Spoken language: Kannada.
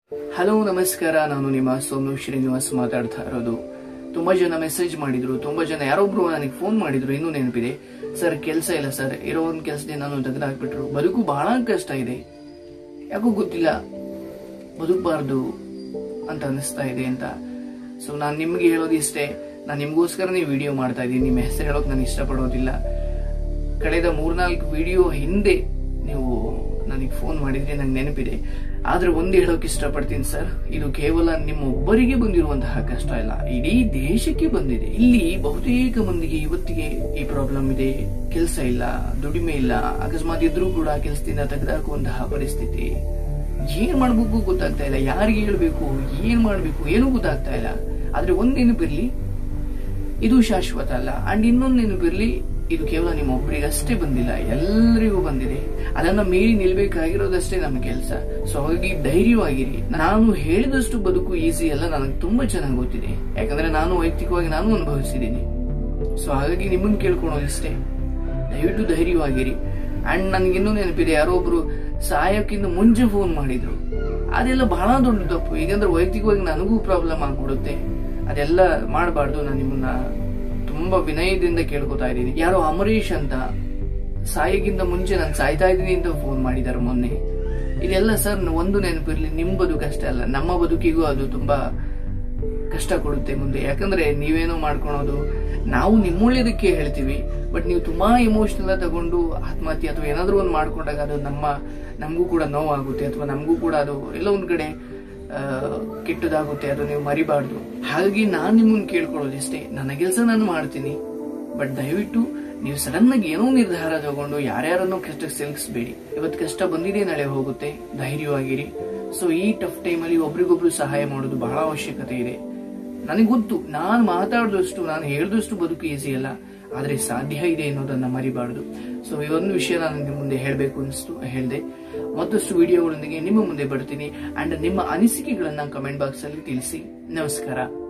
ಹಲೋ ನಮಸ್ಕಾರ, ನಾನು ನಿಮ್ಮ ಸೋನು ಶ್ರೀನಿವಾಸ್ ಮಾತಾಡ್ತಾ ಇರೋದು. ತುಂಬಾ ಜನ ಮೆಸೇಜ್ ಮಾಡಿದ್ರು, ತುಂಬಾ ಜನ ಯಾರೊಬ್ರು ನನಗೆ ಫೋನ್ ಮಾಡಿದ್ರು. ಇನ್ನೂ ನೆನಪಿದೆ, ಸರ್ ಕೆಲಸ ಇಲ್ಲ ಸರ್, ಇರೋ ಒಂದು ಕೆಲಸದಿಂದ ನಾನು ತೆಗೆದಾಕ್ಬಿಟ್ರು, ಬದುಕು ಬಹಳ ಕಷ್ಟ ಇದೆ, ಯಾಕೋ ಗೊತ್ತಿಲ್ಲ, ಬದುಕಬಾರ್ದು ಅಂತ ಅನಿಸ್ತಾ ಇದೆ ಅಂತ. ಸೊ ನಾನು ನಿಮ್ಗೆ ಹೇಳೋದು ಇಷ್ಟೇ, ನಾನು ನಿಮ್ಗೋಸ್ಕರನೇ ವಿಡಿಯೋ ಮಾಡ್ತಾ ಇದ್ದೀನಿ. ನಿಮ್ಮ ಹೆಸರು ಹೇಳೋಕೆ ನಾನು ಇಷ್ಟಪಡೋದಿಲ್ಲ. ಕಳೆದ 3-4 ವಿಡಿಯೋ ಹಿಂದೆ ನೀವು ನನಗೆ ಫೋನ್ ಮಾಡಿದ್ರೆ ನಂಗೆ ನೆನಪಿದೆ. ಆದ್ರೆ ಒಂದು ಹೇಳೋಕೆ ಇಷ್ಟಪಡ್ತೀನಿ ಸರ್, ಇದು ಕೇವಲ ನಿಮ್ಮೊಬ್ಬರಿಗೆ ಬಂದಿರುವಂತಹ ಕಷ್ಟ ಇಲ್ಲ, ಇಡೀ ದೇಶಕ್ಕೆ ಬಂದಿದೆ. ಇಲ್ಲಿ ಬಹುತೇಕ ಮಂದಿಗೆ ಇವತ್ತಿಗೆ ಈ ಪ್ರಾಬ್ಲಮ್ ಇದೆ. ಕೆಲಸ ಇಲ್ಲ, ದುಡಿಮೆ ಇಲ್ಲ, ಅಕಸ್ಮಾತ್ ಇದ್ರೂ ಕೂಡ ಕೆಲಸದಿಂದ ತೆಗೆದುಹಾಕುವಂತಹ ಪರಿಸ್ಥಿತಿ. ಏನ್ ಮಾಡ್ಬೇಕು ಗೊತ್ತಾಗ್ತಾ ಇಲ್ಲ, ಯಾರಿಗೆ ಹೇಳ್ಬೇಕು, ಏನ್ ಮಾಡ್ಬೇಕು ಏನೂ ಗೊತ್ತಾಗ್ತಾ ಇಲ್ಲ. ಆದ್ರೆ ಒಂದ್ ನೆನಪಿರ್ಲಿ, ಇದು ಶಾಶ್ವತ ಅಲ್ಲ. ಅಂಡ್ ಇನ್ನೊಂದು ನೆನಪಿರ್ಲಿ, ಇದು ಕೇವಲ ನಿಮ್ಮೊಬ್ಬರಿಗಷ್ಟೇ ಬಂದಿಲ್ಲ, ಎಲ್ಲರಿಗೂ ಬಂದಿದೆ. ಅದನ್ನ ಮೀರಿ ನಿಲ್ಬೇಕಾಗಿರೋದಷ್ಟೇ ನಮ್ಮ ಕೆಲಸ. ಸೊ ಹಾಗಾಗಿ ಧೈರ್ಯವಾಗಿರಿ. ನಾನು ಹೇಳಿದಷ್ಟು ಬದುಕು ಈಸಿ ಅಲ್ಲ, ನನಗೆ ತುಂಬಾ ಚೆನ್ನಾಗಿ ಗೊತ್ತಿದೆ, ಯಾಕಂದ್ರೆ ನಾನು ವೈಯಕ್ತಿಕವಾಗಿ ನಾನು ಅನುಭವಿಸಿದ್ದೀನಿ. ಸೊ ಹಾಗಾಗಿ ನಿಮ್ಮನ್ನ ಕೇಳ್ಕೊಳೋದು ಇಷ್ಟೇ, ದಯವಿಟ್ಟು ಧೈರ್ಯವಾಗಿರಿ. ಅಂಡ್ ನನ್ಗಿನ್ನೂ ನೆನಪಿದೆ, ಯಾರೊಬ್ರು ಸಾಯಕ್ಕಿಂತ ಮುಂಚೆ ಫೋನ್ ಮಾಡಿದ್ರು. ಅದೆಲ್ಲ ಬಹಳ ದೊಡ್ಡ ತಪ್ಪು. ಈಗಂದ್ರೆ ವೈಯಕ್ತಿಕವಾಗಿ ನನಗೂ ಪ್ರಾಬ್ಲಮ್ ಆಗ್ಬಿಡುತ್ತೆ, ಅದೆಲ್ಲ ಮಾಡಬಾರ್ದು. ನಾನು ನಿಮ್ಮನ್ನ ತುಂಬಾ ವಿನಯದಿಂದ ಕೇಳ್ಕೊತಾ ಇದ್ದೀನಿ. ಯಾರೋ ಅಮರೀಶ್ ಅಂತ ಸಾಯಿಗಿಂತ ಮುಂಚೆ ನಾನು ಸಾಯ್ತಾ ಇದ್ದೀನಿ ಅಂತ ಫೋನ್ ಮಾಡಿದಾರೆ ಮೊನ್ನೆ. ಇದೆಲ್ಲ ಸರ್ ಒಂದು ನೆನಪಿರ್ಲಿ, ನಿಮ್ ಬದುಕಷ್ಟೇ ಅಲ್ಲ, ನಮ್ಮ ಬದುಕಿಗೂ ಅದು ತುಂಬಾ ಕಷ್ಟ ಕೊಡುತ್ತೆ ಮುಂದೆ. ಯಾಕಂದ್ರೆ ನೀವೇನೋ ಮಾಡ್ಕೊಳೋದು, ನಾವು ನಿಮ್ಮೊಳ್ಳೇದಕ್ಕೆ ಹೇಳ್ತೀವಿ, ಬಟ್ ನೀವು ತುಂಬಾ ಇಮೋಷನಲ್ ತಗೊಂಡು ಆತ್ಮಹತ್ಯೆ ಅಥವಾ ಏನಾದ್ರೂ ಒಂದು ಮಾಡ್ಕೊಂಡಾಗ ಅದು ನಮಗೂ ಕೂಡ ನೋವಾಗುತ್ತೆ, ಅಥವಾ ನಮಗೂ ಕೂಡ ಅದು ಎಲ್ಲ ಒಂದ್ ಕಡೆ ಕೆಟ್ಟದಾಗುತ್ತೆ. ಅದು ನೀವು ಮರಿಬಾರ್ದು. ಹಾಗಾಗಿ ನಾನ್ ನಿಮ್ಮನ್ನ ಕೇಳ್ಕೊಳ್ಳೋದಿಷ್ಟೇ, ನನ್ನ ಕೆಲಸ ನಾನು ಮಾಡ್ತೀನಿ, ಬಟ್ ದಯವಿಟ್ಟು ನೀವು ಸಡನ್ ಆಗಿ ಏನೋ ನಿರ್ಧಾರ ತಗೊಂಡು ಯಾರ್ಯಾರನ್ನೋ ಕಷ್ಟಕ್ಕೆ ಸಿಲುಕಿಸಬೇಡಿ. ಇವತ್ತು ಕಷ್ಟ ಬಂದಿದೆ, ನಾಳೆ ಹೋಗುತ್ತೆ, ಧೈರ್ಯವಾಗಿರಿ. ಸೊ ಈ ಟಫ್ ಟೈಮಲ್ಲಿ ಒಬ್ರಿಗೊಬ್ರು ಸಹಾಯ ಮಾಡೋದು ಬಹಳ ಅವಶ್ಯಕತೆ ಇದೆ. ನನಗೆ ಗೊತ್ತು, ನಾನು ಮಾತಾಡಿದಷ್ಟು, ನಾನು ಹೇಳಿದಷ್ಟು ಬದುಕು ಈಸಿ ಅಲ್ಲ, ಆದ್ರೆ ಸಾಧ್ಯ ಇದೆ ಅನ್ನೋದನ್ನ ಮರಿಬಾರ್ದು. ಸೊ ಈ ಒಂದು ವಿಷಯ ನಾನು ನಿಮ್ಮ ಮುಂದೆ ಹೇಳಬೇಕು ಅನಿಸ್ತು, ಹೇಳಿದೆ. ಮತ್ತಷ್ಟು ವಿಡಿಯೋಗಳೊಂದಿಗೆ ನಿಮ್ಮ ಮುಂದೆ ಬರ್ತೀನಿ. ಅಂಡ್ ನಿಮ್ಮ ಅನಿಸಿಕೆಗಳನ್ನ ಕಮೆಂಟ್ ಬಾಕ್ಸ್ ಅಲ್ಲಿ ತಿಳಿಸಿ. ನಮಸ್ಕಾರ.